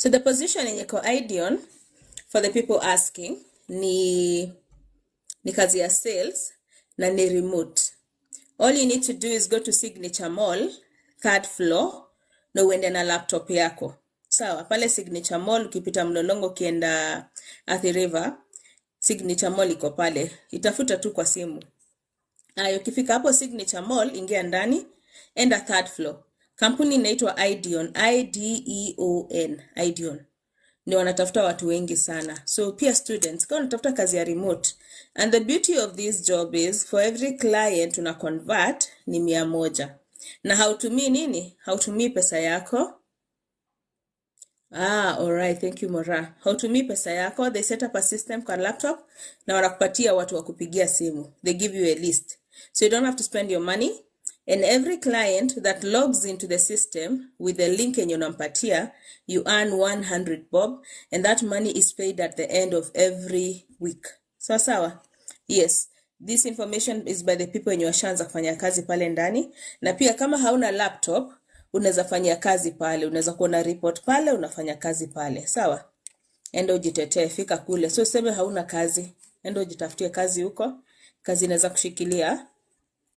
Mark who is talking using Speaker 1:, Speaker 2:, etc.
Speaker 1: So the position in your Ideon, for the people asking, ni kazi ya sales na ni remote. All you need to do is go to Signature Mall, 3rd floor, na uende na laptop yako. Sawa, pale Signature Mall ukipita Mlolongo kienda Athi River, Signature Mall iko pale. Itafuta tu kwa simu. Ukifika hapo Signature Mall, ingia ndani, enda 3rd floor. Kampuni inaitwa Ideon, I-D-E-O-N, Ideon. Ni wanatafuta watu wengi sana. So pia students, kama unatafuta kazi ya remote. And the beauty of this job is, for every client una convert ni 100. Na hautumii nini? Hautumii pesa yako. Alright, thank you Mora. Hautumii pesa yako, they set up a system kwa laptop, na wanakupatia watu wa kupigia simu. They give you a list. So you don't have to spend your money. And every client that logs into the system with the link yenye unampatia, you earn 100 bob, and that money is paid at the end of every week. Sawa? Yes. This information is by the people wenye washaanza kufanya kazi pale ndani. Na pia kama hauna laptop, unaweza fanya kazi pale. Unaweza kuona report pale, unafanya kazi pale. Sawa? Endo ujitetee, fika kule. So useme hauna kazi. Endo ujitafutie kazi huko. Kazi inaweza kushikilia